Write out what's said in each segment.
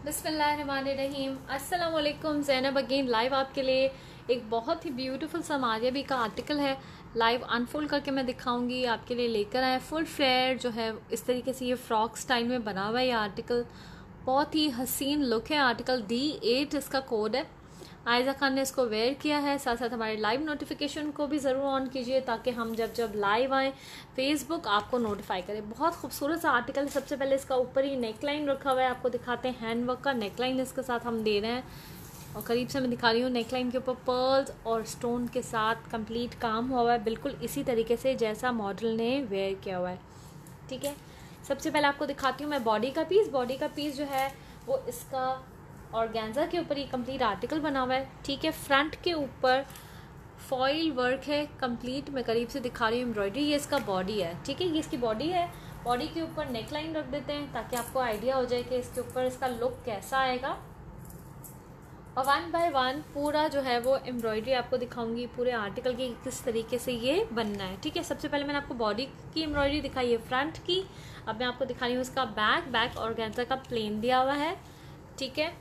बिस्मिल्लाहिर्रहमानिर्रहीम। अस्सलाम वालेकुम। ज़ैनब अगेन लाइव आपके लिए एक बहुत ही ब्यूटीफुल सा मारिया का आर्टिकल है, लाइव अनफोल्ड करके मैं दिखाऊंगी आपके लिए। लेकर आए फुल फ्लेयर जो है इस तरीके से, ये फ्रॉक स्टाइल में बना हुआ है। ये आर्टिकल बहुत ही हसीन लुक है। आर्टिकल D8 इसका कोड है। आयजा खान ने इसको वेयर किया है। साथ साथ हमारे लाइव नोटिफिकेशन को भी ज़रूर ऑन कीजिए ताकि हम जब लाइव आएँ फेसबुक आपको नोटिफाई करे। बहुत खूबसूरत सा आर्टिकल है। सबसे पहले इसका ऊपर ही नेकलाइन रखा हुआ है, आपको दिखाते हैं। हैंडवर्क का नेकलाइन इसके साथ हम दे रहे हैं और करीब से मैं दिखा रही हूँ। नेकलाइन के ऊपर पर्ल्स और स्टोन के साथ कंप्लीट काम हुआ है, बिल्कुल इसी तरीके से जैसा मॉडल ने वेयर किया हुआ है। ठीक है, सबसे पहले आपको दिखाती हूँ मैं बॉडी का पीस। बॉडी का पीस जो है वो इसका ऑर्गेन्जा के ऊपर ये कंप्लीट आर्टिकल बना हुआ है। ठीक है, फ्रंट के ऊपर फॉइल वर्क है कंप्लीट। मैं करीब से दिखा रही हूँ एम्ब्रॉयडरी। ये इसका बॉडी है। ठीक है, ये इसकी बॉडी है। बॉडी के ऊपर नेकलाइन रख देते हैं ताकि आपको आइडिया हो जाए कि इसके ऊपर इसका लुक कैसा आएगा। और 1 बाय 1 पूरा जो है वो एम्ब्रॉयडरी आपको दिखाऊंगी पूरे आर्टिकल की किस तरीके से ये बनना है। ठीक है, सबसे पहले मैंने आपको बॉडी की एम्ब्रॉयडरी दिखाई है फ्रंट की। अब मैं आपको दिखा रही हूँ इसका बैक ऑर्गेन्जा का प्लेन दिया हुआ है। ठीक है,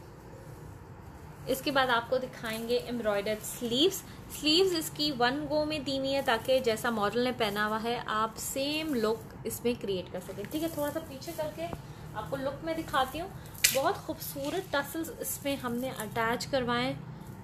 इसके बाद आपको दिखाएंगे एम्ब्रॉयडर्ड स्लीव्स इसकी 1 गो में दी हुई है ताकि जैसा मॉडल ने पहना हुआ है आप सेम लुक इसमें क्रिएट कर सकें। ठीक है, थोड़ा सा पीछे करके आपको लुक में दिखाती हूँ। बहुत खूबसूरत टसल्स इसमें हमने अटैच करवाएं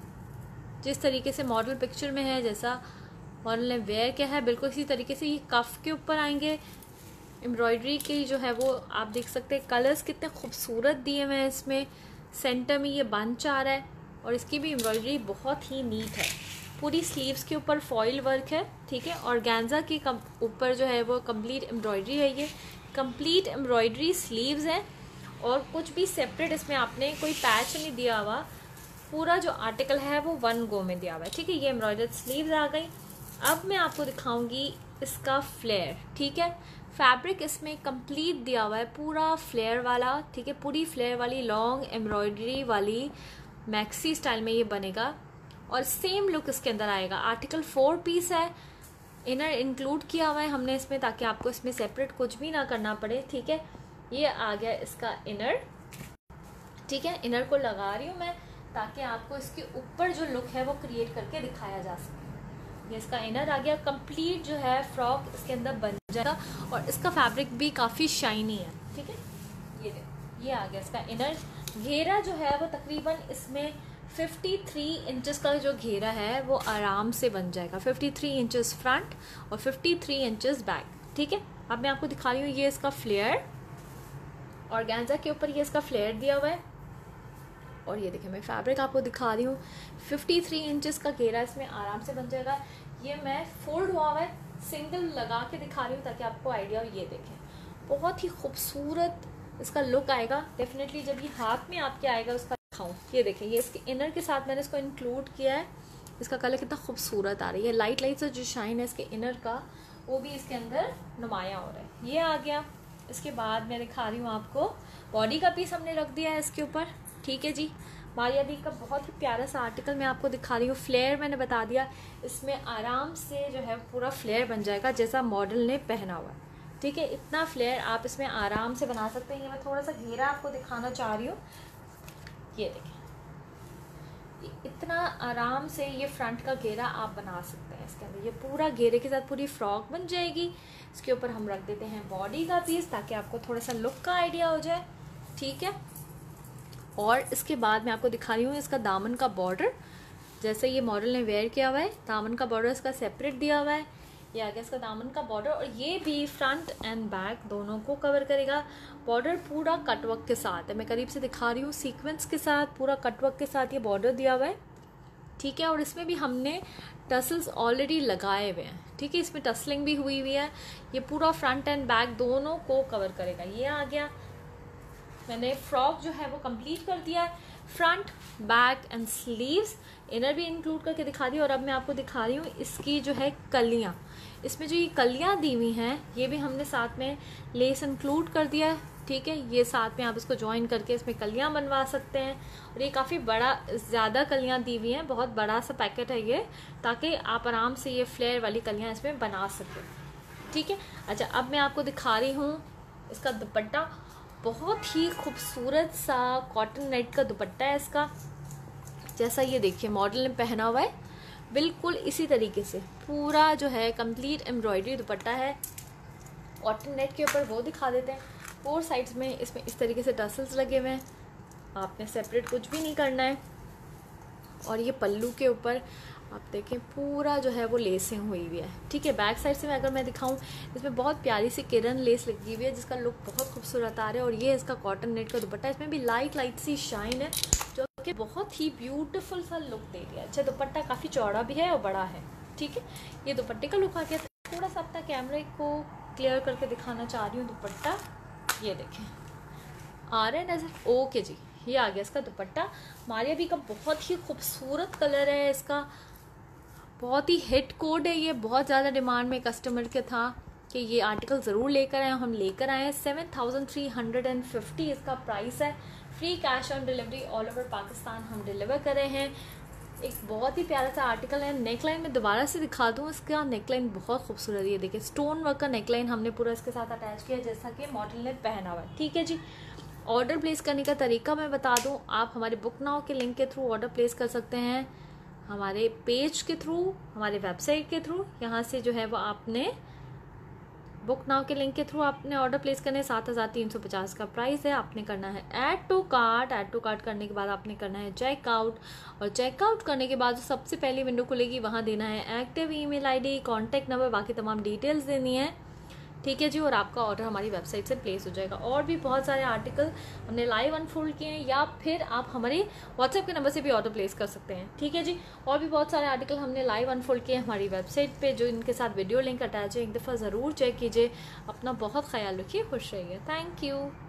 जिस तरीके से मॉडल पिक्चर में है, जैसा मॉडल ने वेयर किया है बिल्कुल इसी तरीके से। ये कफ के ऊपर आएंगे। एम्ब्रॉयडरी की जो है वो आप देख सकते हैं, कलर्स कितने खूबसूरत दिए हुए हैं इसमें। सेंटर में ये बंच आ रहा है और इसकी भी एम्ब्रॉयडरी बहुत ही नीट है। पूरी स्लीव्स के ऊपर फॉइल वर्क है। ठीक है, ऑर्गेन्जा के ऊपर जो है वो कंप्लीट एम्ब्रॉयडरी है। ये कंप्लीट एम्ब्रॉयडरी स्लीव्स है और कुछ भी सेपरेट इसमें आपने कोई पैच नहीं दिया हुआ। पूरा जो आर्टिकल है वो 1 गो में दिया हुआ है। ठीक है, ये एम्ब्रॉयडर्ड स्लीव्स आ गई। अब मैं आपको दिखाऊंगी इसका फ्लेयर। ठीक है, फैब्रिक इसमें कंप्लीट दिया हुआ है पूरा फ्लेयर वाला। ठीक है, पूरी फ्लेयर वाली लॉन्ग एम्ब्रॉयडरी वाली मैक्सी स्टाइल में ये बनेगा और सेम लुक इसके अंदर आएगा। आर्टिकल 4 पीस है। इनर इंक्लूड किया हुआ है हमने इसमें ताकि आपको इसमें सेपरेट कुछ भी ना करना पड़े। ठीक है, ये आ गया इसका इनर। ठीक है, इनर को लगा रही हूँ मैं ताकि आपको इसके ऊपर जो लुक है वो क्रिएट करके दिखाया जा सके। ये इसका इनर आ गया। कंप्लीट जो है फ्रॉक इसके अंदर बन जाएगा और इसका फैब्रिक भी काफ़ी शाइनी है। ठीक है, ये आ गया इसका इनर। घेरा जो है वो तकरीबन इसमें 53 इंचेस का जो घेरा है वो आराम से बन जाएगा। 53 इंचेस फ्रंट और 53 इंचेस बैक। ठीक है, अब मैं आपको दिखा रही हूँ ये इसका फ्लेयर। ऑर्गेन्जा के ऊपर ये इसका फ्लेयर दिया हुआ है और ये देखिए मैं फैब्रिक आपको दिखा रही हूँ। 53 इंचेस का घेरा इसमें आराम से बन जाएगा। ये मैं फोल्ड हुआ है सिंगल लगा के दिखा रही हूँ ताकि आपको आइडिया हो। ये देखें बहुत ही खूबसूरत इसका लुक आएगा। डेफिनेटली जब ये हाथ में आपके आएगा उसका दिखाऊँ। ये देखें, ये इसके इनर के साथ मैंने इसको इंक्लूड किया है। इसका कलर कितना खूबसूरत आ रही है। लाइट सा जो शाइन है इसके इनर का वो भी इसके अंदर नुमायाँ हो रहा है। ये आ गया। इसके बाद मैं दिखा रही हूँ आपको बॉडी का पीस हमने रख दिया है इसके ऊपर। ठीक है जी, मारिया दी का बहुत ही प्यारा सा आर्टिकल मैं आपको दिखा रही हूँ। फ्लेयर मैंने बता दिया, इसमें आराम से जो है पूरा फ्लेयर बन जाएगा जैसा मॉडल ने पहना हुआ है। ठीक है, इतना फ्लेयर आप इसमें आराम से बना सकते हैं। ये मैं थोड़ा सा घेरा आपको दिखाना चाह रही हूँ। ये देखें, इतना आराम से ये फ्रंट का घेरा आप बना सकते हैं इसके अंदर। ये पूरा घेरे के साथ पूरी फ्रॉक बन जाएगी। इसके ऊपर हम रख देते हैं बॉडी का पीस ताकि आपको थोड़ा सा लुक का आइडिया हो जाए। ठीक है, और इसके बाद मैं आपको दिखा रही हूँ इसका दामन का बॉर्डर। जैसे ये मॉडल ने वेयर किया हुआ है, दामन का बॉर्डर इसका सेपरेट दिया हुआ है। ये आ गया इसका दामन का बॉर्डर और ये भी फ्रंट एंड बैक दोनों को कवर करेगा। बॉर्डर पूरा कटवर्क के साथ है। मैं करीब से दिखा रही हूँ, सीक्वेंस के साथ पूरा कटवर्क के साथ ये बॉर्डर दिया हुआ है। ठीक है, और इसमें भी हमने टसल्स ऑलरेडी लगाए हुए हैं। ठीक है, इसमें टसलिंग भी हुई हुई है। ये पूरा फ्रंट एंड बैक दोनों को कवर करेगा। ये आ गया। मैंने फ्रॉक जो है वो कंप्लीट कर दिया है। Front back and sleeves, inner भी इंक्लूड करके दिखा दी। और अब मैं आपको दिखा रही हूँ इसकी जो है कलियाँ। इसमें जो ये कलियाँ दी हुई हैं ये भी हमने साथ में लेस इंक्लूड कर दिया है। ठीक है, ये साथ में आप इसको ज्वाइन करके इसमें कलियाँ बनवा सकते हैं। और ये काफ़ी बड़ा ज़्यादा कलियाँ दी हुई हैं, बहुत बड़ा सा पैकेट है ये, ताकि आप आराम से ये फ्लेयर वाली कलियाँ इसमें बना सकें। ठीक है, अच्छा अब मैं आपको दिखा रही हूँ इसका दुपट्टा। बहुत ही खूबसूरत सा कॉटन नेट का दुपट्टा है इसका। जैसा ये देखिए मॉडल ने पहना हुआ है, बिल्कुल इसी तरीके से पूरा जो है कंप्लीट एम्ब्रॉयडरी दुपट्टा है। कॉटन नेट के ऊपर वो दिखा देते हैं। 4 साइड्स में इसमें इस तरीके से टसल्स लगे हुए हैं, आपने सेपरेट कुछ भी नहीं करना है। और ये पल्लू के ऊपर आप देखें पूरा जो है वो लेसिंग हुई हुई है। ठीक है, बैक साइड से मैं अगर मैं दिखाऊं, इसमें बहुत प्यारी सी किरण लेस लगी हुई है जिसका लुक बहुत खूबसूरत आ रहा है। और ये इसका कॉटन नेट का दुपट्टा, इसमें भी लाइट सी शाइन है जो कि बहुत ही ब्यूटीफुल सा लुक दे रही है। अच्छा, दुपट्टा काफ़ी चौड़ा भी है और बड़ा है। ठीक है, ये दुपट्टे का लुक आ गया। थोड़ा सा अपना कैमरे को क्लियर करके दिखाना चाह रही हूँ दुपट्टा, ये देखें आ रहा है नज़र। ओके जी, ये आ गया इसका दुपट्टा। मारिया बी का बहुत ही खूबसूरत कलर है इसका, बहुत ही हिट कोड है ये, बहुत ज़्यादा डिमांड में कस्टमर के था कि ये आर्टिकल ज़रूर लेकर आए। हम लेकर आए हैं। 7350 इसका प्राइस है। Free cash on delivery all over Pakistan हम डिलीवर कर रहे हैं। एक बहुत ही प्यारा सा आर्टिकल है। नेकलाइन में दोबारा से दिखा दूँ, इसका नेकलाइन बहुत खूबसूरत है। ये देखिए स्टोन वर्क का नेकलाइन हमने पूरा इसके साथ अटैच किया जैसा कि मॉडल ने पहना हुआ है। ठीक है जी, ऑर्डर प्लेस करने का तरीका मैं बता दूं, आप हमारे बुक नाउ के लिंक के थ्रू ऑर्डर प्लेस कर सकते हैं, हमारे पेज के थ्रू, हमारे वेबसाइट के थ्रू। यहाँ से जो है वो आपने बुक नाउ के लिंक के थ्रू आपने ऑर्डर प्लेस करने 7350 का प्राइस है। आपने करना है ऐड टू कार्ट करने के बाद आपने करना है चेकआउट, और चेकआउट करने के बाद जो सबसे पहली विंडो खुलेगी वहाँ देना है active email ID, contact number, बाकी तमाम डिटेल्स देनी है। ठीक है जी, और आपका ऑर्डर हमारी वेबसाइट से प्लेस हो जाएगा। और भी बहुत सारे आर्टिकल हमने लाइव अनफोल्ड किए हैं, या फिर आप हमारे व्हाट्सएप के नंबर से भी ऑर्डर प्लेस कर सकते हैं। ठीक है जी, और भी बहुत सारे आर्टिकल हमने लाइव अनफोल्ड किए हैं हमारी वेबसाइट पे, जो इनके साथ वीडियो लिंक अटैच है। एक दफ़ा ज़रूर चेक कीजिए। अपना बहुत ख्याल रखिए, खुश रहिए। Thank you.